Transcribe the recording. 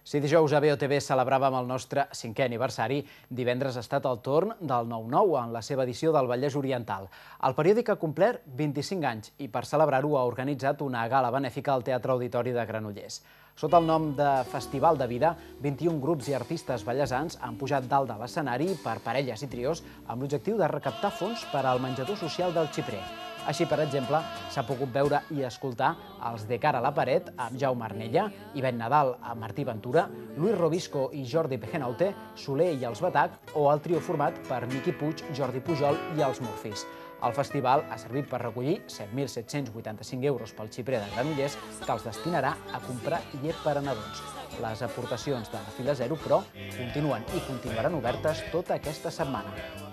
Si dijous a BOTV celebràvem el nostre 5è aniversari, divendres ha estat el torn del 9-9 en la seva edició del Vallès Oriental. El periòdic ha complert 25 anys i per celebrar-ho ha organitzat una gala benèfica al Teatre Auditori de Granollers. Sota el nom de Festival de Vida, 21 grups i artistes vallesans han pujat dalt de l'escenari per parelles i trios amb l'objectiu de recaptar fons per al menjador social del Xiprer. Així, per exemple, s'ha pogut veure i escoltar els De cara a la paret amb Jaume Arnella, Ivet Nadal amb Martí Ventura, Luis Robisco i Jordi Pejenaute, Soler i els Batac o el trio format per Miqui Puig, Jordi Pujol i els Murphys. El festival ha servit per recollir 7.785 euros pel Xiprer de Granollers que els destinarà a comprar llet per a nadons. Les aportacions de la fila zero, però, continuen i continuaran obertes tota aquesta setmana.